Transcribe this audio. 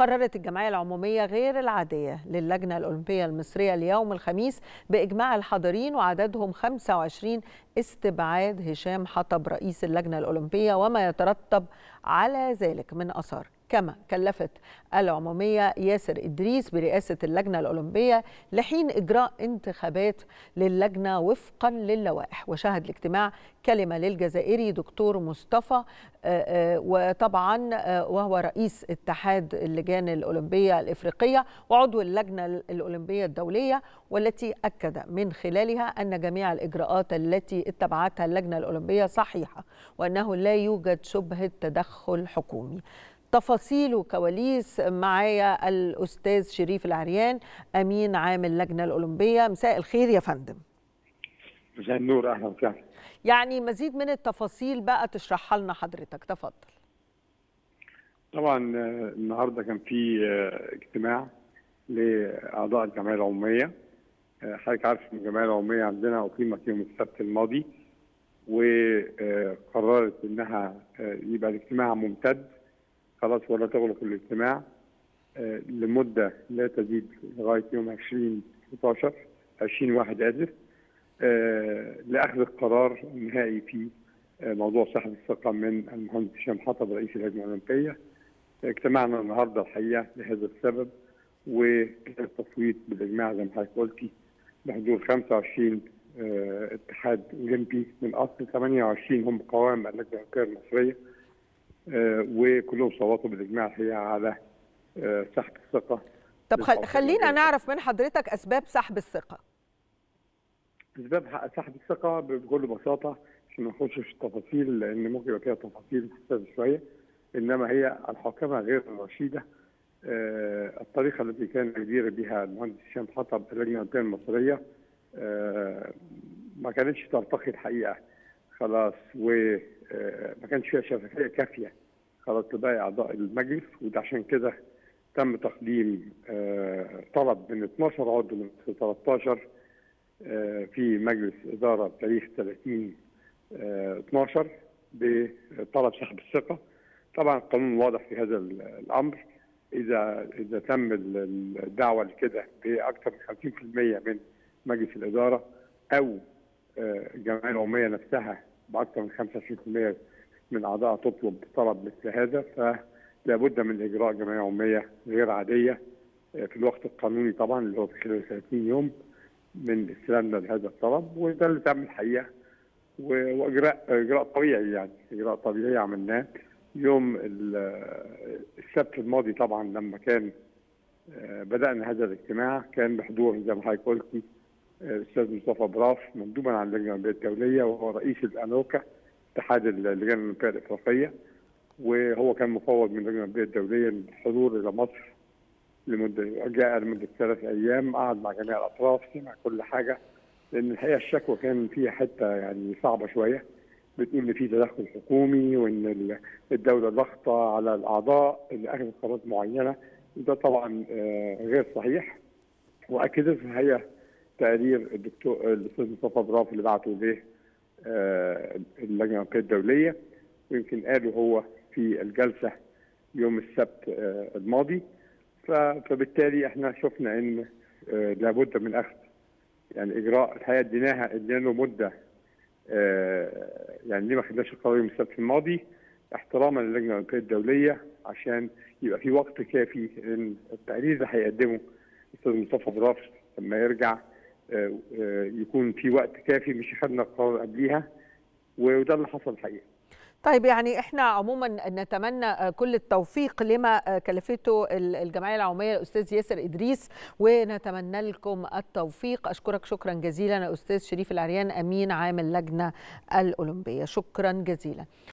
قررت الجمعية العمومية غير العادية للجنة الأولمبية المصرية اليوم الخميس بإجماع الحاضرين وعددهم 25 استبعاد هشام حطب رئيس اللجنة الأولمبية وما يترتب على ذلك من آثار. كما كلفت العمومية ياسر إدريس برئاسة اللجنة الأولمبية لحين إجراء انتخابات للجنة وفقا للوائح. وشهد الاجتماع كلمة للجزائري دكتور مصطفى وطبعا وهو رئيس اتحاد اللجان الأولمبية الإفريقية وعضو اللجنة الأولمبية الدولية، والتي أكد من خلالها أن جميع الإجراءات التي اتبعتها اللجنة الأولمبية صحيحة وأنه لا يوجد شبهة تدخل حكومي. تفاصيل وكواليس معايا الأستاذ شريف العريان أمين عام اللجنة الأولمبية. مساء الخير يا فندم. مساء النور، أهلا وسهلا. يعني مزيد من التفاصيل بقى تشرحها لنا حضرتك، تفضل. طبعا النهارده كان في اجتماع لأعضاء الجمعية العمومية. حضرتك عارف ان الجمعية العمومية عندنا أقيمت يوم السبت الماضي، وقررت انها يبقى الاجتماع ممتد خلاص ولا تغلق الاجتماع لمدة لا تزيد لغاية يوم 20/11 آسف، لأخذ القرار النهائي في موضوع سحب الثقة من المهندس هشام حطب رئيس اللجنة الأولمبية. اجتمعنا النهارده الحقيقة لهذا السبب، وكان التصويت بالإجماع زي ما حضرتك قلتي بحضور 25 اتحاد أولمبي من أصل 28 هم قوام اللجنة الأولمبية المصرية، وكلهم صوتوا بالإجماع الحقيقة على سحب الثقة. طب خلينا نعرف من حضرتك أسباب سحب الثقة. أسباب سحب الثقة بكل بساطة، عشان ما نخشش في التفاصيل لأن ممكن يبقى فيها تفاصيل حساسة شوية، إنما هي الحوكمة غير الرشيدة. الطريقة التي كان يدير بها المهندس هشام حطب اللجنة الأولمبية المصرية ما كانتش ترتقي الحقيقة خلاص، وما كانش فيها شفافية كافية خلاص لباقي أعضاء المجلس. وده عشان كده تم تقديم طلب من 12 عضو من 13 في مجلس إدارة بتاريخ 30/12 بطلب سحب الثقة. طبعا القانون واضح في هذا الأمر، إذا تم الدعوة لكده بأكثر من 50% من مجلس الإدارة أو الجمعية العمومية نفسها بأكثر من 25% من أعضائها تطلب طلب مثل هذا، فلا بد من إجراء جمعية عمومية غير عادية في الوقت القانوني طبعا اللي هو في خلال 30 يوم من استلامنا لهذا الطلب. وده اللي تم الحقيقة، وإجراء طبيعي، يعني إجراء طبيعي عملناه يوم السبت الماضي. طبعا لما كان بدأنا هذا الاجتماع كان بحضور زي ما حضرتك قلتي الأستاذ مصطفى براف مندوبا عن اللجنة الأولمبية الدولية، وهو رئيس الأنوكا اتحاد اللجان الأولمبية الإفريقية، وهو كان مفوض من اللجنة الأولمبية الدولية للحضور إلى مصر جاء لمدة 3 أيام، قعد مع جميع الأطراف، سمع كل حاجة، لأن الحقيقة الشكوى كان فيها حتة يعني صعبة شوية، بتقول إن في تدخل حكومي وإن الدولة ضغطة على الأعضاء اللي أخذت قرارات معينة، وده طبعا غير صحيح. وأكدت في الحقيقة تقرير الأستاذ مصطفى براف اللي بعته له اللجنة الأولمبية الدولية، ويمكن قاله هو في الجلسة يوم السبت الماضي. فبالتالي احنا شفنا ان لابد من اخذ يعني اجراء. الحقيقه ادينا له مده، يعني ليه ما خدناش القرار يوم السبت الماضي؟ احتراما للجنه الاولمبيه الدوليه، عشان يبقى في وقت كافي ان التقرير اللي هيقدمه الاستاذ مصطفى براف لما يرجع يكون في وقت كافي، مش خدنا القرار قبليها، وده اللي حصل الحقيقه. طيب يعني احنا عموما نتمنى كل التوفيق لما كلفته الجمعيه العموميه الاستاذ ياسر ادريس، ونتمنى لكم التوفيق. اشكرك شكرا جزيلا استاذ شريف العريان امين عام اللجنه الاولمبيه، شكرا جزيلا.